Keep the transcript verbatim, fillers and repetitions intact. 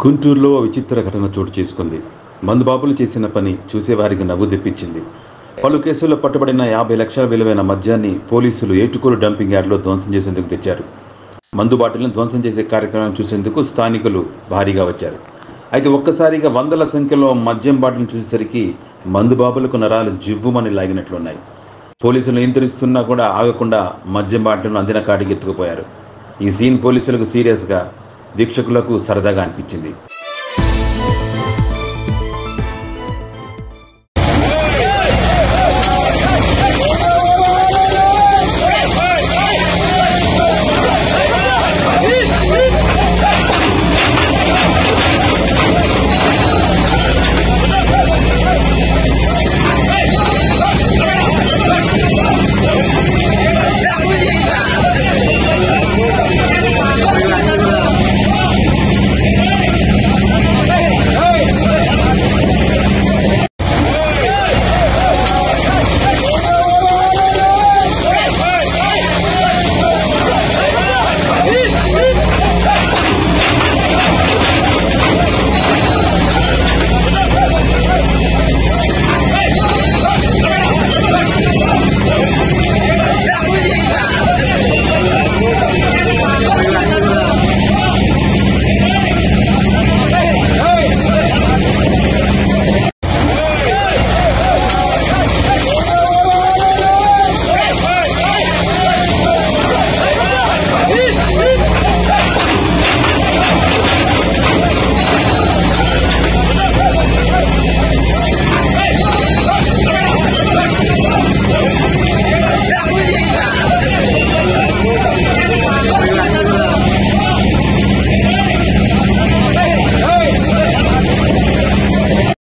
గుంటూరులో ఓ విచిత్ర ఘటన చోటు చేసుకుంది. మందుబాబులు చేసిన పని చూసేవారికి నవ్వు తెప్పించింది. పలు కేసుల్లో పట్టుబడిన యాభై లక్షల విలువైన మద్యాన్ని పోలీసులు ఏటుకూరు డంపింగ్ యార్డ్లో ధ్వంసం చేసేందుకు తెచ్చారు. మందు బాటిల్ని ధ్వంసం చేసే కార్యక్రమం చూసేందుకు స్థానికులు భారీగా వచ్చారు. అయితే ఒక్కసారిగా వందల సంఖ్యలో మద్యం బాటిల్ని చూసేసరికి మందుబాబులకు నరాలు జివ్వుమని లాగినట్లున్నాయి. పోలీసులు నియంత్రిస్తున్నా కూడా ఆగకుండా మద్యం బాటిల్ను అందిన కాడికి ఎత్తుకుపోయారు. ఈ సీన్ పోలీసులకు సీరియస్గా, వీక్షకులకు సరదాగా అనిపించింది.